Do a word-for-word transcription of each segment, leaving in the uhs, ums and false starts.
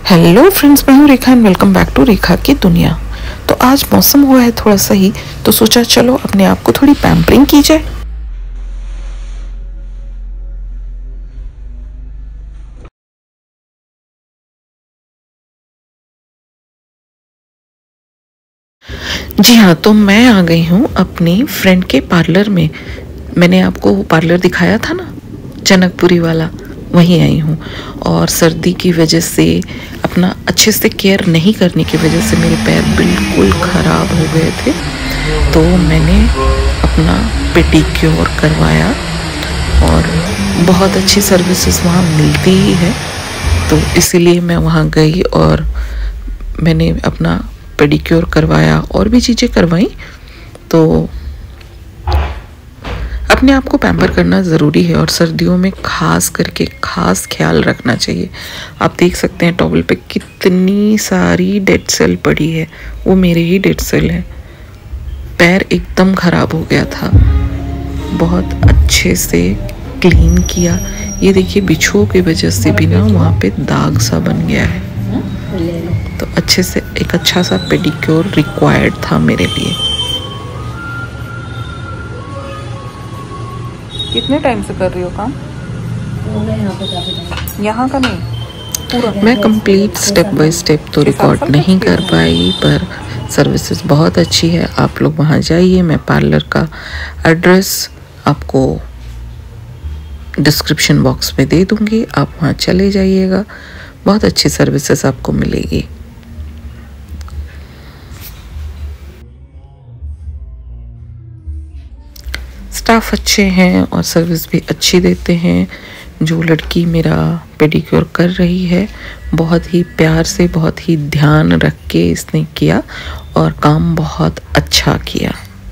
Hello friends, मैं हूँ Rekha and welcome back to Rekha की दुनिया। तो आज मौसम हुआ है थोड़ा सा ही, तो सोचा चलो अपने आप को थोड़ी पैम्परिंग की जाए। जी हाँ, तो मैं आ गई हूँ अपनी फ्रेंड के पार्लर में। मैंने आपको वो पार्लर दिखाया था ना, जनकपुरी वाला, वहीं आई हूँ। और सर्दी की वजह से अपना अच्छे से केयर नहीं करने की वजह से मेरे पैर बिल्कुल ख़राब हो गए थे। तो मैंने अपना पेडिक्योर करवाया और बहुत अच्छी सर्विसेज वहाँ मिलती ही है, तो इसीलिए मैं वहाँ गई और मैंने अपना पेडिक्योर करवाया और भी चीज़ें करवाई। तो अपने आप को पैम्पर करना ज़रूरी है और सर्दियों में खास करके खास ख्याल रखना चाहिए। आप देख सकते हैं टॉवल पे कितनी सारी डेड सेल पड़ी है, वो मेरे ही डेड सेल है। पैर एकदम ख़राब हो गया था, बहुत अच्छे से क्लीन किया। ये देखिए बिच्छुओं की वजह से भी ना वहाँ पे दाग सा बन गया है, तो अच्छे से एक अच्छा सा पेडिक्योर रिक्वायर्ड था मेरे लिए। कितने टाइम से कर रही हो काम? यहाँ का नहीं, पूरा। मैं कंप्लीट स्टेप बाय स्टेप तो रिकॉर्ड नहीं कर पाई, पर सर्विसेज बहुत अच्छी है। आप लोग वहाँ जाइए, मैं पार्लर का एड्रेस आपको डिस्क्रिप्शन बॉक्स में दे दूँगी, आप वहाँ चले जाइएगा। बहुत अच्छी सर्विसेज आपको मिलेगी। स्टाफ अच्छे हैं और सर्विस भी अच्छी देते हैं। जो लड़की मेरा पेडिक्योर कर रही है, बहुत ही प्यार से, बहुत ही ध्यान रख के इसने किया और काम बहुत अच्छा किया।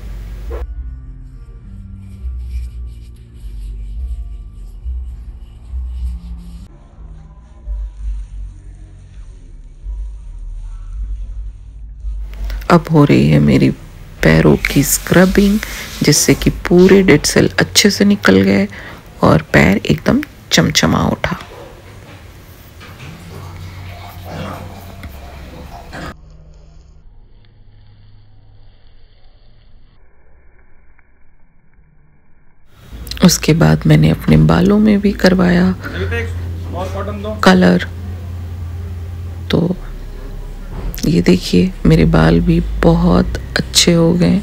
अब हो रही है मेरी पैरों की स्क्रबिंग, जिससे कि पूरे डेड सेल अच्छे से निकल गए और पैर एकदम चमचमा उठा। उसके बाद मैंने अपने बालों में भी करवाया कलर। तो ये देखिए मेरे बाल भी बहुत अच्छे हो गए।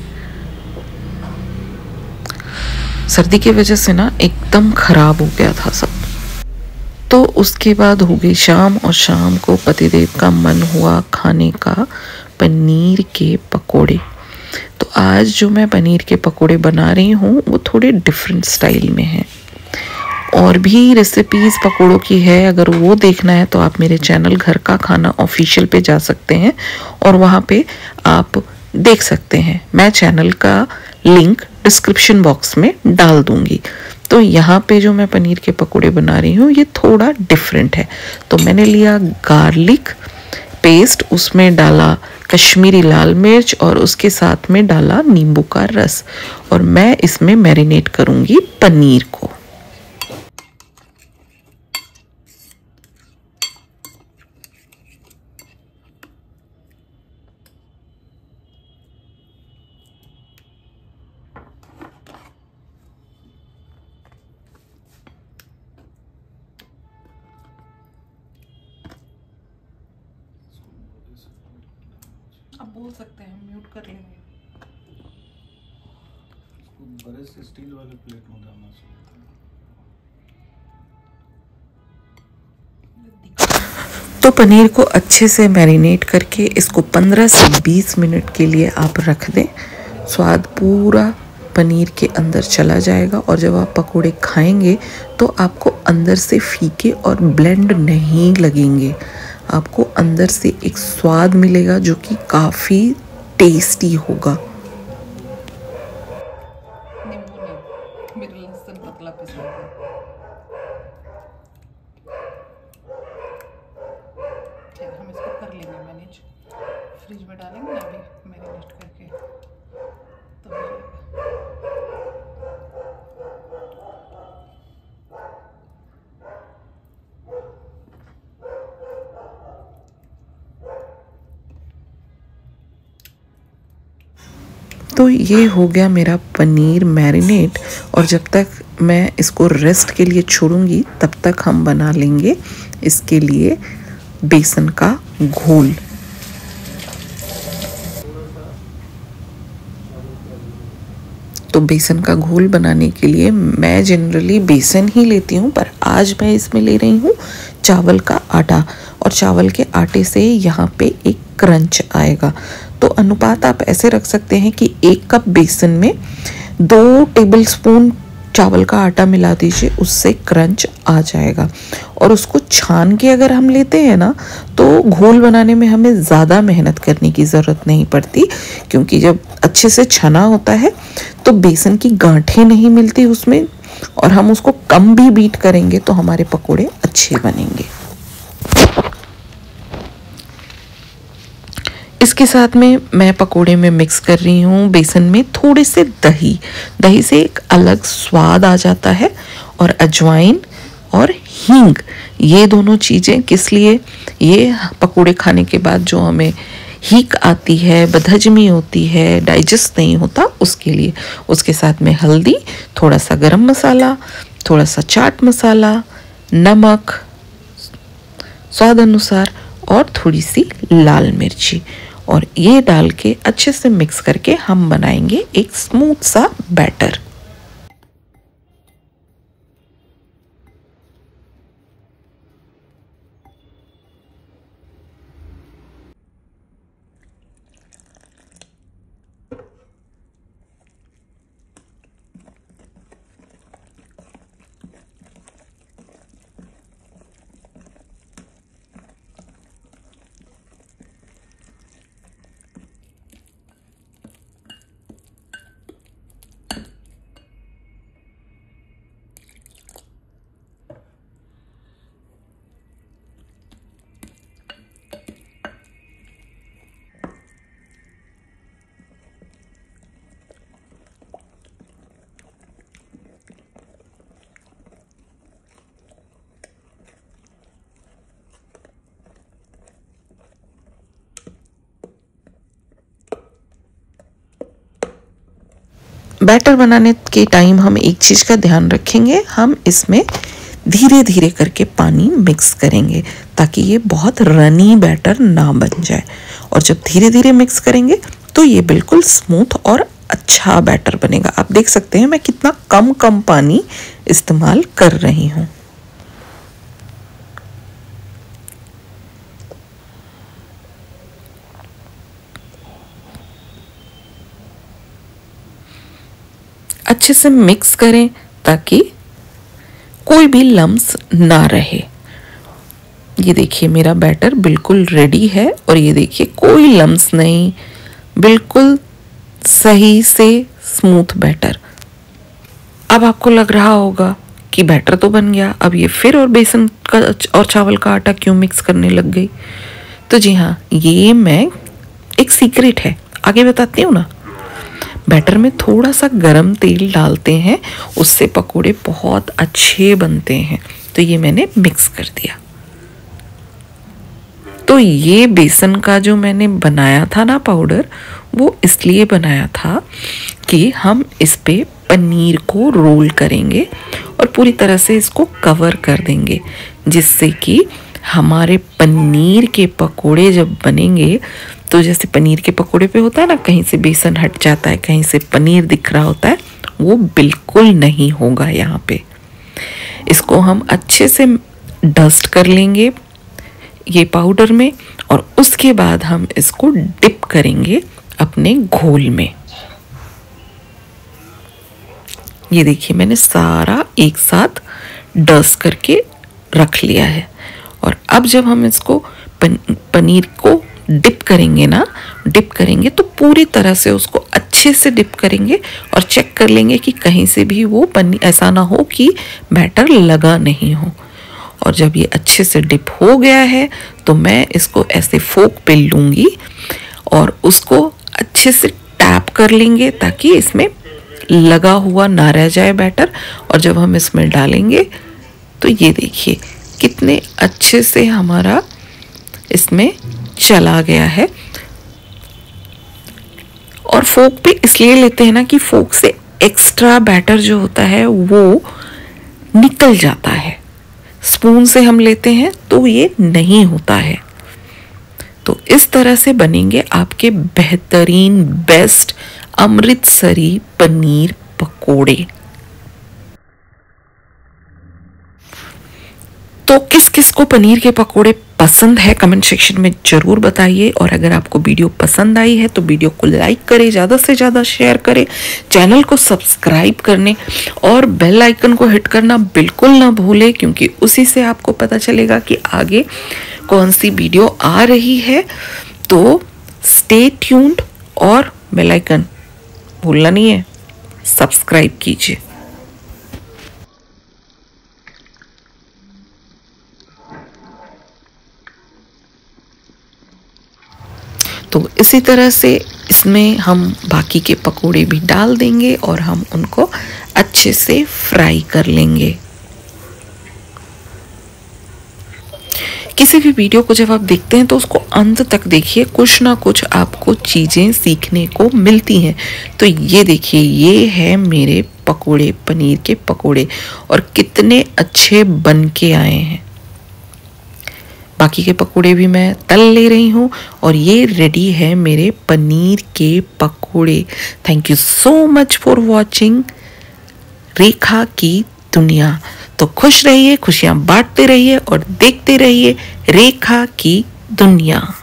सर्दी की वजह से ना एकदम खराब हो गया था सब। तो उसके बाद हो गई शाम और शाम को पतिदेव का मन हुआ खाने का पनीर के पकोड़े। तो आज जो मैं पनीर के पकोड़े बना रही हूँ वो थोड़े डिफरेंट स्टाइल में हैं। और भी रेसिपीज़ पकोड़ों की है, अगर वो देखना है तो आप मेरे चैनल घर का खाना ऑफिशियल पे जा सकते हैं और वहाँ पे आप देख सकते हैं। मैं चैनल का लिंक डिस्क्रिप्शन बॉक्स में डाल दूँगी। तो यहाँ पे जो मैं पनीर के पकोड़े बना रही हूँ ये थोड़ा डिफरेंट है। तो मैंने लिया गार्लिक पेस्ट, उसमें डाला कश्मीरी लाल मिर्च और उसके साथ में डाला नींबू का रस, और मैं इसमें मैरिनेट करूँगी पनीर को। अब बोल सकते हैं, म्यूट कर लेंगे। बड़े से स्टील वाले प्लेट में डालना चाहिए। तो पनीर को अच्छे से मैरिनेट करके इसको पंद्रह से बीस मिनट के लिए आप रख दें। स्वाद पूरा पनीर के अंदर चला जाएगा और जब आप पकोड़े खाएंगे तो आपको अंदर से फीके और ब्लेंड नहीं लगेंगे। आपको अंदर से एक स्वाद मिलेगा जो कि काफ़ी टेस्टी होगा। हम इसको कर लेंगे मैनेज, फ्रिज में डालेंगे ना अभी मैरिनेट करके, तो हो जाएगा। तो ये हो गया मेरा पनीर मैरिनेट, और जब तक मैं इसको रेस्ट के लिए छोड़ूंगी तब तक हम बना लेंगे इसके लिए बेसन का घोल। तो बेसन का घोल बनाने के लिए मैं जनरली बेसन ही लेती हूँ, पर आज मैं इसमें ले रही हूँ चावल का आटा, और चावल के आटे से यहाँ पे एक क्रंच आएगा। तो अनुपात आप ऐसे रख सकते हैं कि एक कप बेसन में दो टेबलस्पून चावल का आटा मिला दीजिए, उससे क्रंच आ जाएगा। और उसको छान के अगर हम लेते हैं ना, तो घोल बनाने में हमें ज़्यादा मेहनत करने की ज़रूरत नहीं पड़ती, क्योंकि जब अच्छे से छना होता है तो बेसन की गांठें नहीं मिलती उसमें, और हम उसको कम भी बीट करेंगे तो हमारे पकोड़े अच्छे बनेंगे। इसके साथ में मैं पकोड़े में मिक्स कर रही हूँ बेसन में थोड़े से दही। दही से एक अलग स्वाद आ जाता है, और अजवाइन और हींग, ये दोनों चीज़ें किस लिए, ये पकोड़े खाने के बाद जो हमें हीक आती है, बदहजमी होती है, डाइजेस्ट नहीं होता, उसके लिए। उसके साथ में हल्दी, थोड़ा सा गरम मसाला, थोड़ा सा चाट मसाला, नमक स्वाद अनुसार, और थोड़ी सी लाल मिर्ची, और ये डाल के अच्छे से मिक्स करके हम बनाएंगे एक स्मूथ सा बैटर। बैटर बनाने के टाइम हम एक चीज़ का ध्यान रखेंगे, हम इसमें धीरे धीरे करके पानी मिक्स करेंगे ताकि ये बहुत रनी बैटर ना बन जाए। और जब धीरे धीरे मिक्स करेंगे तो ये बिल्कुल स्मूथ और अच्छा बैटर बनेगा। आप देख सकते हैं मैं कितना कम कम पानी इस्तेमाल कर रही हूँ। अच्छे से मिक्स करें ताकि कोई भी लम्स ना रहे। ये देखिए मेरा बैटर बिल्कुल रेडी है, और ये देखिए कोई लम्स नहीं, बिल्कुल सही से स्मूथ बैटर। अब आपको लग रहा होगा कि बैटर तो बन गया, अब ये फिर और बेसन का और चावल का आटा क्यों मिक्स करने लग गई? तो जी हाँ, ये मैं एक सीक्रेट है, आगे बताती हूँ ना। बैटर में थोड़ा सा गरम तेल डालते हैं, उससे पकोड़े बहुत अच्छे बनते हैं। तो ये मैंने मिक्स कर दिया। तो ये बेसन का जो मैंने बनाया था ना पाउडर, वो इसलिए बनाया था कि हम इस पे पनीर को रोल करेंगे और पूरी तरह से इसको कवर कर देंगे, जिससे कि हमारे पनीर के पकोड़े जब बनेंगे तो जैसे पनीर के पकोड़े पे होता है ना, कहीं से बेसन हट जाता है, कहीं से पनीर दिख रहा होता है, वो बिल्कुल नहीं होगा यहाँ पे। इसको हम अच्छे से डस्ट कर लेंगे ये पाउडर में, और उसके बाद हम इसको डिप करेंगे अपने घोल में। ये देखिए मैंने सारा एक साथ डस्ट करके रख लिया है। और अब जब हम इसको पन, पनीर को डिप करेंगे ना, डिप करेंगे तो पूरी तरह से उसको अच्छे से डिप करेंगे और चेक कर लेंगे कि कहीं से भी वो पनीर ऐसा ना हो कि बैटर लगा नहीं हो। और जब ये अच्छे से डिप हो गया है तो मैं इसको ऐसे फोक पे लूँगी और उसको अच्छे से टैप कर लेंगे ताकि इसमें लगा हुआ ना रह जाए बैटर। और जब हम इसमें डालेंगे तो ये देखिए कितने अच्छे से हमारा इसमें चला गया है। और और फोक पे इसलिए लेते हैं ना कि फोक से एक्स्ट्रा बैटर जो होता है वो निकल जाता है। स्पून से हम लेते हैं तो ये नहीं होता है। तो इस तरह से बनेंगे आपके बेहतरीन बेस्ट अमृतसरी पनीर पकोड़े। तो किस किस को पनीर के पकोड़े पसंद है कमेंट सेक्शन में जरूर बताइए। और अगर आपको वीडियो पसंद आई है तो वीडियो को लाइक करें, ज़्यादा से ज़्यादा शेयर करें, चैनल को सब्सक्राइब करने और बेल आइकन को हिट करना बिल्कुल ना भूलें, क्योंकि उसी से आपको पता चलेगा कि आगे कौन सी वीडियो आ रही है। तो स्टे ट्यून्ड और बेल आइकन भूलना नहीं है, सब्सक्राइब कीजिए। तो इसी तरह से इसमें हम बाकी के पकोड़े भी डाल देंगे और हम उनको अच्छे से फ्राई कर लेंगे। किसी भी वीडियो को जब आप देखते हैं तो उसको अंत तक देखिए, कुछ ना कुछ आपको चीज़ें सीखने को मिलती हैं। तो ये देखिए, ये है मेरे पकोड़े, पनीर के पकोड़े, और कितने अच्छे बन के आए हैं। बाकी के पकोड़े भी मैं तल ले रही हूँ और ये रेडी है मेरे पनीर के पकोड़े। Thank you so much for watching Rekha की दुनिया। तो खुश रहिए, खुशियाँ बांटते रहिए और देखते रहिए रेखा की दुनिया।